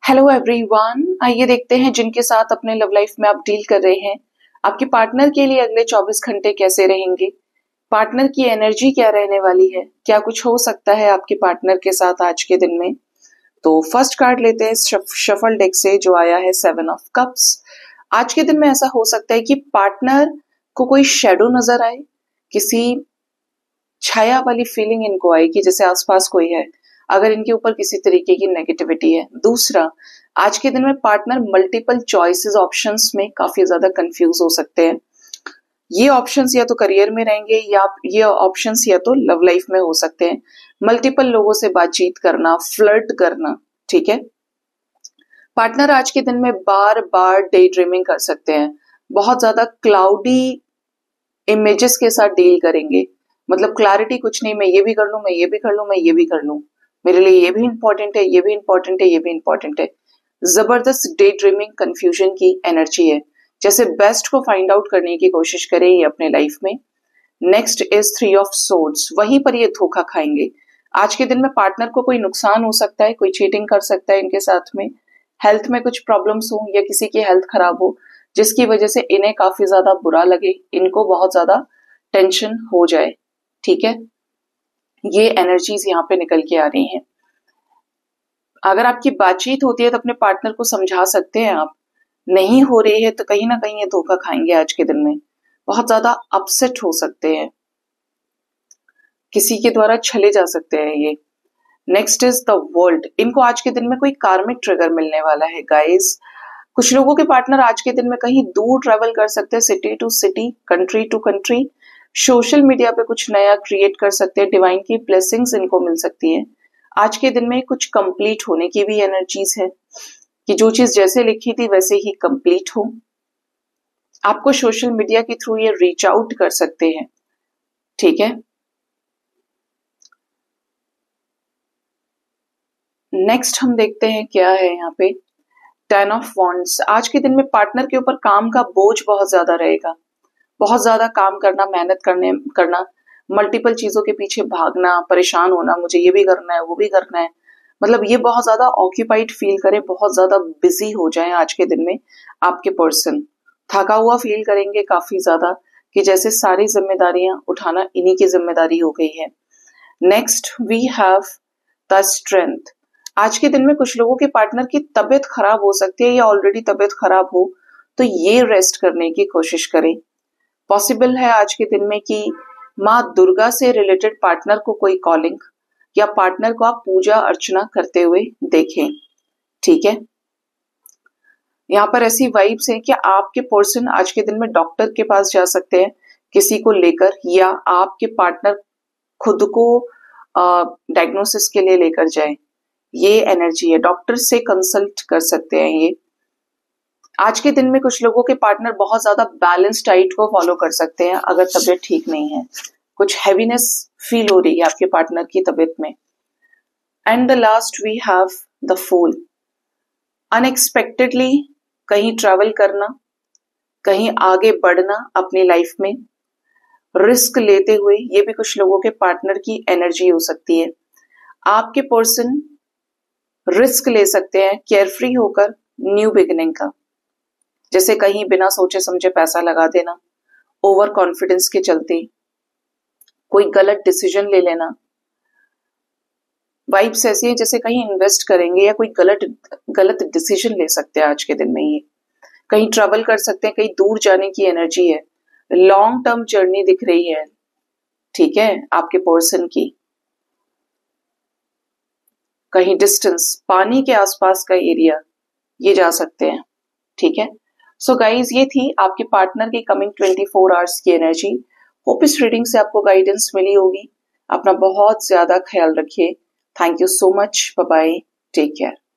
Hello everyone, आइए देखते हैं जिनके साथ अपने लव लाइफ में आप डील कर रहे हैं आपके पार्टनर के लिए अगले 24 घंटे कैसे रहेंगे। पार्टनर की एनर्जी क्या रहने वाली है, क्या कुछ हो सकता है आपके पार्टनर के साथ आज के दिन में। तो फर्स्ट कार्ड लेते हैं शफल डेक से, जो आया है 7 ऑफ कप्स। आज के दिन में ऐसा हो सकता है कि पार्टनर को कोई शेडो नजर आए, किसी छाया वाली फीलिंग इनको आए कि जैसे आसपास कोई है, अगर इनके ऊपर किसी तरीके की नेगेटिविटी है। दूसरा, आज के दिन में पार्टनर मल्टीपल चॉइसेस ऑप्शंस में काफी ज्यादा कंफ्यूज हो सकते हैं। ये ऑप्शंस या तो करियर में रहेंगे या ये ऑप्शंस या तो लव लाइफ में हो सकते हैं। मल्टीपल लोगों से बातचीत करना, फ्लर्ट करना, ठीक है। पार्टनर आज के दिन में बार बार डे ड्रीमिंग कर सकते हैं, बहुत ज्यादा क्लाउडी इमेजेस के साथ डील करेंगे। मतलब क्लैरिटी कुछ नहीं, मैं ये भी कर लूं, मैं ये भी कर लूं, मैं ये भी कर लूं, मेरे लिए ये भी इंपॉर्टेंट है, ये भी इंपॉर्टेंट है, ये भी इंपॉर्टेंट है। जबरदस्त डे ड्रीमिंग कंफ्यूजन की एनर्जी है, जैसे बेस्ट को फाइंड आउट करने की कोशिश करें ये अपने लाइफ में। नेक्स्ट इज 3 ऑफ सोर्ड्स, वहीं पर ये धोखा खाएंगे। आज के दिन में पार्टनर को कोई नुकसान हो सकता है, कोई चीटिंग कर सकता है इनके साथ में, हेल्थ में कुछ प्रॉब्लम्स हो या किसी की हेल्थ खराब हो, जिसकी वजह से इन्हें काफी ज्यादा बुरा लगे, इनको बहुत ज्यादा टेंशन हो जाए, ठीक है। ये एनर्जीज यहाँ पे निकल के आ रही हैं। अगर आपकी बातचीत होती है तो अपने पार्टनर को समझा सकते हैं आप, नहीं हो रही है तो कहीं ना कहीं ये धोखा खाएंगे आज के दिन में, बहुत ज्यादा अपसेट हो सकते हैं, किसी के द्वारा छले जा सकते हैं ये। नेक्स्ट इज द वर्ल्ड, इनको आज के दिन में कोई कार्मिक ट्रिगर मिलने वाला है गाइस। कुछ लोगों के पार्टनर आज के दिन में कहीं दूर ट्रेवल कर सकते हैं, city to city, country to country, social media पे कुछ नया क्रिएट कर सकते हैं, डिवाइन की ब्लेसिंग्स इनको मिल सकती है। आज के दिन में कुछ कंप्लीट होने की भी एनर्जीज है कि जो चीज जैसे लिखी थी वैसे ही कंप्लीट हो। आपको सोशल मीडिया के थ्रू ये रीच आउट कर सकते हैं, ठीक है। नेक्स्ट हम देखते हैं क्या है यहाँ पे 10 ऑफ वॉन्ड्स। आज के दिन में पार्टनर के ऊपर काम का बोझ बहुत ज्यादा रहेगा, बहुत ज्यादा काम करना, मेहनत करना, मल्टीपल चीजों के पीछे भागना, परेशान होना, मुझे ये भी करना है, वो भी करना है। मतलब ये बहुत ज्यादा ऑक्यूपाइड फील करे, बहुत ज्यादा बिजी हो जाए आज के दिन में आपके पर्सन, थका हुआ फील करेंगे काफी ज्यादा कि जैसे सारी जिम्मेदारियां उठाना इन्हीं की जिम्मेदारी हो गई है। Next we have the strength. आज के दिन में कुछ लोगों के पार्टनर की तबीयत खराब हो सकती है या ऑलरेडी तबीयत खराब हो, तो ये रेस्ट करने की कोशिश करें। पॉसिबल है आज के दिन में कि माँ दुर्गा से रिलेटेड पार्टनर को कोई कॉलिंग या पार्टनर को आप पूजा अर्चना करते हुए देखें, ठीक है। यहाँ पर ऐसी वाइब्स हैं कि आपके पर्सन आज के दिन में डॉक्टर के पास जा सकते हैं किसी को लेकर, या आपके पार्टनर खुद को डायग्नोसिस के लिए लेकर जाए, ये एनर्जी है। डॉक्टर से कंसल्ट कर सकते हैं ये। आज के दिन में कुछ लोगों के पार्टनर बहुत ज्यादा बैलेंस डाइट को फॉलो कर सकते हैं अगर तबीयत ठीक नहीं है, कुछ हैवीनेस फील हो रही है आपके पार्टनर की तबीयत में। And the last we have the fool. Unexpectedly कहीं ट्रैवल करना, कहीं आगे बढ़ना अपनी लाइफ में, रिस्क लेते हुए, ये भी कुछ लोगों के पार्टनर की एनर्जी हो सकती है। आपके पर्सन रिस्क ले सकते हैं केयरफ्री होकर, न्यू बिगिनिंग का, जैसे कहीं बिना सोचे समझे पैसा लगा देना, ओवर कॉन्फिडेंस के चलते कोई गलत डिसीजन ले लेना। वाइब्स ऐसी है जैसे कहीं इन्वेस्ट करेंगे या कोई गलत डिसीजन ले सकते हैं आज के दिन में, ये कहीं ट्रैवल कर सकते हैं, कहीं दूर जाने की एनर्जी है, लॉन्ग टर्म जर्नी दिख रही है, ठीक है, आपके पर्सन की। कहीं डिस्टेंस, पानी के आसपास का एरिया, ये जा सकते हैं, ठीक है। सो गाइज, ये थी आपके पार्टनर की कमिंग 24 आवर्स की एनर्जी। होप इस रीडिंग से आपको गाइडेंस मिली होगी। अपना बहुत ज्यादा ख्याल रखिए। Thank you so much, bye bye, take care.